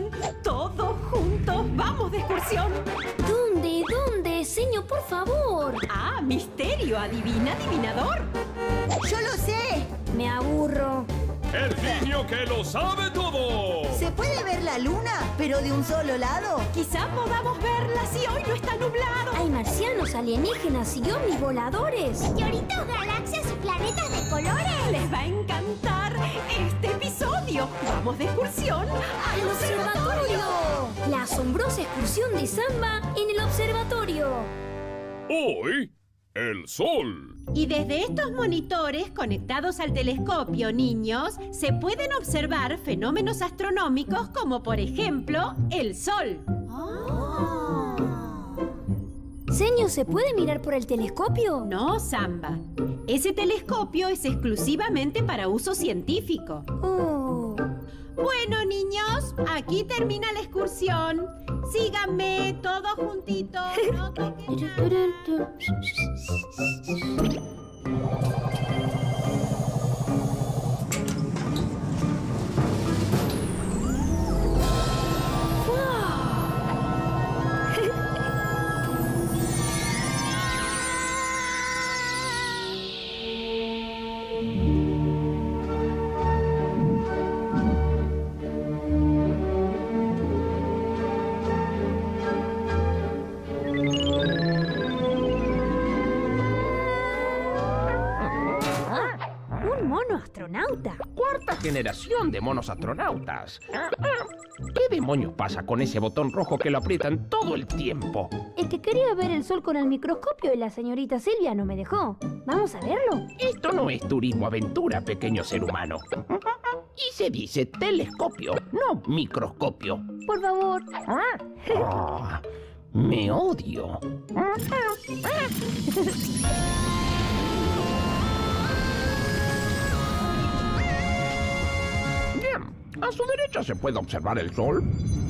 Todos juntos vamos de excursión. ¿Dónde? ¿Dónde? Señor, por favor. Ah, misterio, adivina, adivinador. ¡Yo lo sé! Me aburro. ¡El niño que lo sabe todo! ¿Se puede ver la luna, pero de un solo lado? Quizá podamos verla si hoy no está nublado. Hay marcianos, alienígenas y ovnis voladores. Meteoritos, galaxias y planetas de colores. Les va a encantar este episodio. Vamos de excursión ¡Al observatorio! La asombrosa excursión de Samba en el observatorio. Hoy, el sol. Y desde estos monitores conectados al telescopio, niños, se pueden observar fenómenos astronómicos como, por ejemplo, el sol. Señor, ¿se puede mirar por el telescopio? No, Samba. Ese telescopio es exclusivamente para uso científico. Oh. Bueno, niños, aquí termina la excursión. Síganme todos juntitos. No toquen nada. ¿Un mono astronauta? Cuarta generación de monos astronautas. ¿Qué demonios pasa con ese botón rojo que lo aprietan todo el tiempo? Es que quería ver el sol con el microscopio y la señorita Silvia no me dejó. ¿Vamos a verlo? Esto no es turismo aventura, pequeño ser humano. Y se dice telescopio, no microscopio. Por favor. Ah, me odio. Bien, a su derecha se puede observar el sol,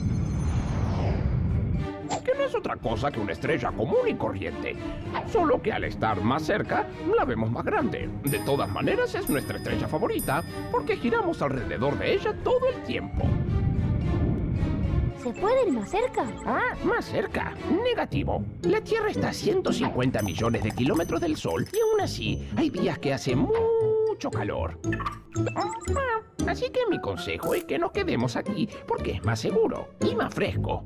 que no es otra cosa que una estrella común y corriente, solo que al estar más cerca la vemos más grande. De todas maneras es nuestra estrella favorita, porque giramos alrededor de ella todo el tiempo. ¿Se puede ir más cerca? Más cerca. Negativo. La Tierra está a 150 millones de kilómetros del Sol y aún así hay días que hace mucho calor. Así que mi consejo es que nos quedemos aquí porque es más seguro y más fresco.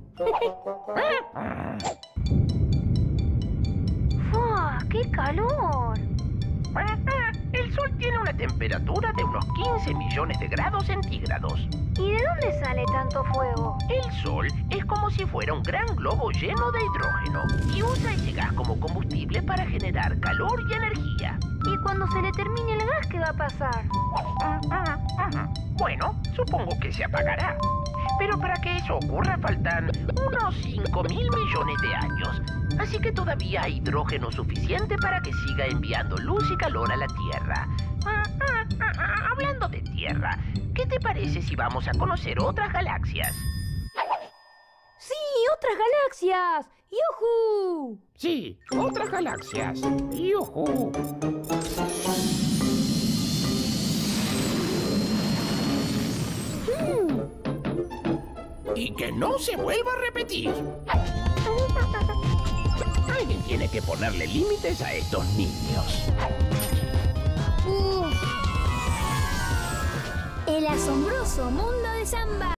¡Qué calor! El Sol tiene una temperatura de unos 15 millones de grados centígrados. ¿Y de dónde sale tanto fuego? El Sol es como si fuera un gran globo lleno de hidrógeno y usa ese gas como combustible para generar calor y energía. ¿Y cuando se le termine el gas, qué va a pasar? Bueno, supongo que se apagará. Pero para que eso ocurra faltan unos 5.000 millones de años. Así que todavía hay hidrógeno suficiente para que siga enviando luz y calor a la Tierra. Hablando de Tierra, ¿qué te parece si vamos a conocer otras galaxias? ¡Sí! ¡Otras galaxias! ¡Yujú! Sí, otras galaxias. ¡Yujú! Y que no se vuelva a repetir. Alguien tiene que ponerle límites a estos niños. El asombroso mundo de Samba.